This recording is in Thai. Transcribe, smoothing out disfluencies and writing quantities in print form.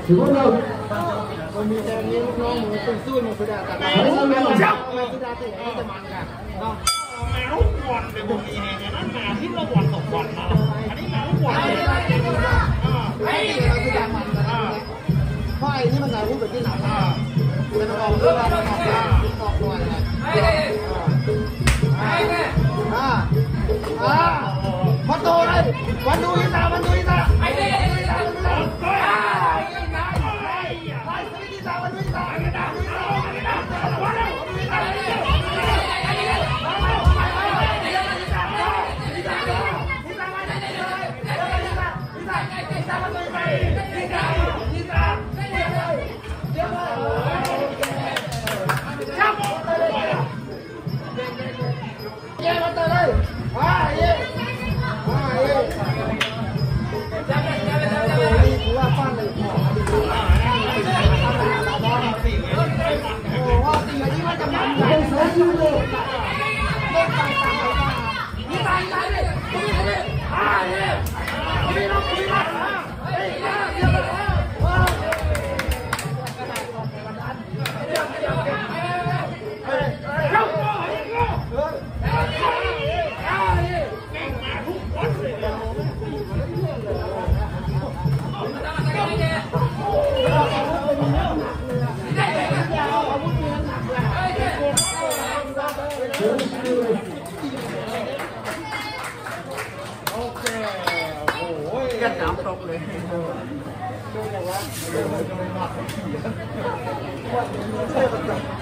ถือว่าเรามันมีแต่นี้ลูกน้องมันเป็นสู้มันสุดาแต่ไม่ใช่ไม่ใช่ไม่สุดาที่ไหนจะมันกันเนาะมาลูกบอลเป็นบุญยังไงเนี่ยนั่นมาที่เราบอลตกบอลมาอันนี้มาลูกบอลเลยไอ้เราสุดามันกันเพราะไอ้นี่มันไงพูดแบบที่หนักมันออกเรื่องมันออกหน่อยไงมาโตเลยวันดูอีตาวันดูอีตาไอ้เนี่ยอีตาวันดูอีตาวันดูอีตาเย้มาต่อเลยเย้นี่กูว่าฟันเลยโอ้ว่าตีอันนี้ว่าจะมันใหญ่เสือยูเลยเล่นต่างๆนี่ตายเลยนี่เราคุยกันเฮ้ยเดี๋ยวโอเคโอ้ยกันน้ำตกเลยดูอย่างว่าดูหนัก